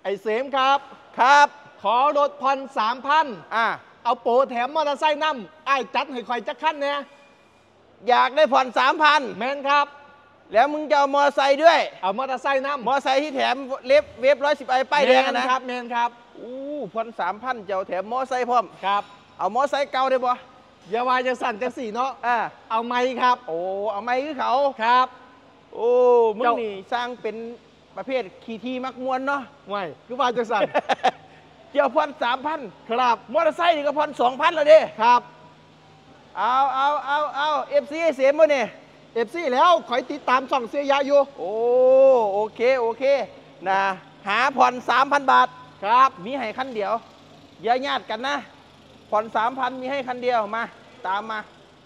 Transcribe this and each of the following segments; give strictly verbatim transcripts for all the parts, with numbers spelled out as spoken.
ไอ้เสมครับครับขอรถผ่อนสามพันอ่าเอาโปรแถมมอเตอร์ไซค์น้ำไอ้จัดให้คอยจักขั้นเนี่ยอยากได้ผ่อนสามพันแมนครับแล้วมึงจะเอามอไซค์ด้วยเอามอเตอร์ไซค์น้ำมอไซค์ที่แถมเล็บเว็บร้อยสิบไอป้ายแดงนะครับแมนครับอู้ผ่อนสามพันจะเอาแถมมอไซค์พร้อมครับเอามอไซค์เก่าได้บ่อย่าวายจะสั่นจะสี่เนาะอ่าเอาไม้ครับโอ้เอาไม้คือเขาครับโอ้มึงนี่สร้างเป็นประเภทขี่ทีมักมวนเนาะไม่คือวายจะสั่นเกี่ยวผ่อนสามพันครับมอเตอร์ไซค์นี่ก็ผ่อนสองพันแล้วดิครับเอาเอาเอาเอาเอฟซีเสียมั้เนี่ยเอฟซีแล้วคอยติดตามส่องเสียยาอยู่โอ้โอเคโอเคนะหาผ่อนสามพันบาทครับมีให้คันเดียวอย่าญาติกันนะผ่อนสามพันมีให้คันเดียวมาตามมา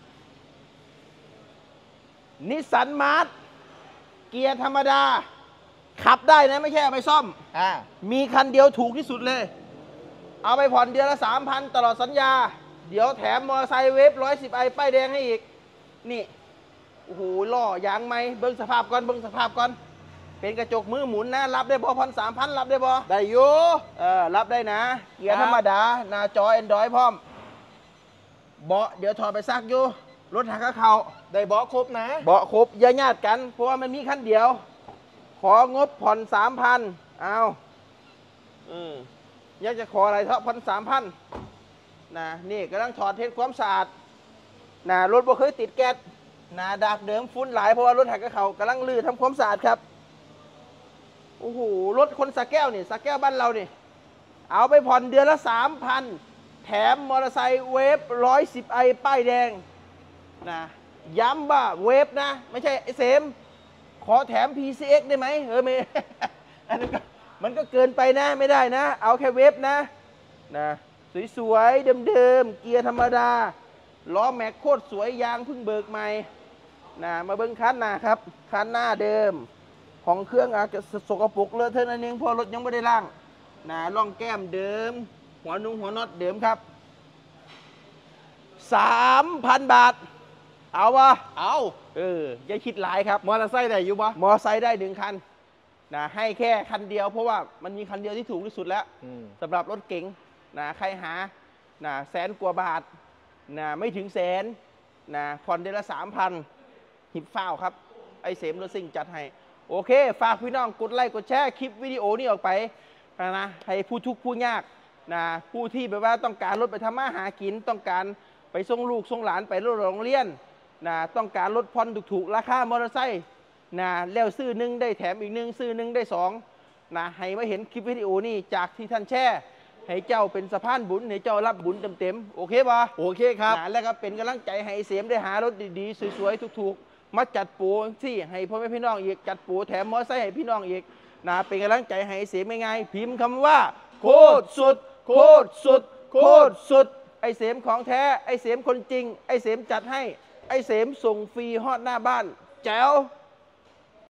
นิสสันมาร์ทเกียร์ธรรมดาขับได้นะไม่ใช่เอาไปซ่อมอ่ามีคันเดียวถูกที่สุดเลยเอาไปผ่อนเดือนละสามพันตลอดสัญญาเดี๋ยวแถมมอเตอร์ไซค์เวฟร้อยสิบไอป้ายแดงให้อีกนี่โอ้โหล่อยางไหมเบิ้งสภาพก่อนเบิ้งสภาพก่อนเป็นกระจกมือหมุนนะรับได้บ่ผ่อนสามพันรับได้บ่ได้อยู่เออรับได้นะเกียร์ธรรมดาหน้าจอแอนดรอยพร้อมเบาะเดี๋ยวถอดไปซักอยู่รถหักเข่าได้เบาะครบนะเบาะครบอย่าญาติกันเพราะว่ามันมีคันเดียวของบผ่อนสามพันเอาอืมอยากจะขออะไรเถอะผ่อนสามพันนะนี่กำลังถอดเทสความสะอาดนะรถบ่เคยติดแก๊สนะดากเดิมฟุ้นหลายเพราะว่ารถหักกระเขากำลังลื้อทำความสะอาดครับโอ้โหรถคนสะแก้วนี่สะแก้วบ้านเรานี่เอาไปผ่อนเดือนละสามพันแถมมอเตอร์ไซค์เวฟร้อยสิบไอป้ายแดงนะย้ำว่าเวฟนะไม่ใช่ไอเสมขอแถม พี ซี เอ็กซ์ ได้ไหมเออไม่ อันนั้นก็มันก็เกินไปนะไม่ได้นะเอาแค่เวฟนะนะสวยๆเดิมๆเกียร์ธรรมดาล้อแม็กโคตรสวยยางเพิ่งเบิกใหม่นะมาเบิ้งคันหน้าครับคันหน้าเดิมของเครื่องอาจจะสกปรกเลอะเทอะนิดนึงเพราะรถยังไม่ได้ล่างนะล่องแก้มเดิมหัวนุ่งหัวน็อตเดิมครับสามพันบาทเอาวะเอาเอออย่าคิดหลายครับมอเตอร์ไซค์ได้อยู่ปะมอไซค์ได้หนึ่งคันนะให้แค่คันเดียวเพราะว่ามันมีคันเดียวที่ถูกที่สุดแล้วสำหรับรถเก๋งนะใครหานะแสนกว่าบาทนะไม่ถึงแสนนะผ่อนเดือนละสามพันหิบฟ้าวครับไอเสมรถซิ่งจัดให้โอเคฝากพี่น้องกดไลค์กดแชร์คลิปวิดีโอนี้ออกไปนะให้ผู้ทุกข์ผู้ยากนะผู้ที่แบบว่าต้องการรถไปทำมาหากินต้องการไปส่งลูกส่งหลานไปโรงเรียนนะต้องการรถผ่อนถูกๆราคามอเตอร์ไซค์นะแล้วซื้อหนึ่งได้แถมอีกหนึ่งซื้อหนึ่งได้สองนะให้มาเห็นคลิปวิดีโอนี้จากที่ท่านแชร์ให้เจ้าเป็นสะพานบุญให้เจ้ารับบุญเต็มๆโอเคป่ะโอเคครับนะแล้วก็เป็นกำลังใจให้เสียมได้หารถดีๆสวยๆถูกๆมาจัดโปรที่ให้พ่อแม่พี่น้องอีกจัดโปรแถมมอเตอร์ไซค์ให้พี่น้องอีกนะเป็นกำลังใจให้เสียมง่ายๆพิมพ์คำว่าโคตรสุดโคตรสุดโคตรสุดไอเสียมของแท้ไอเสียมคนจริงไอเสียมจัดให้ไอเสมส่งฟรีฮอดหน้าบ้านแจ๋ว